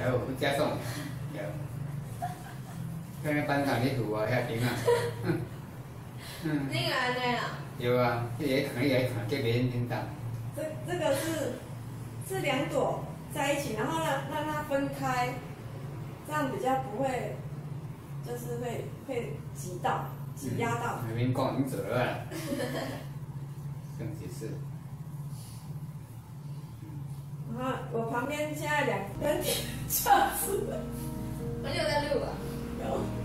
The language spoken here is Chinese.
有加送，有。看那班上你读啊，遐顶啊。 你安尼啊？ 有啊，也可以，也可能这边听到。 这个是两朵在一起，然后让它分开，这样比较不会，就是会挤压到。 你讲你做了啦，更解释。 然后我旁边现在2根架子， 你有在录啊？ 有。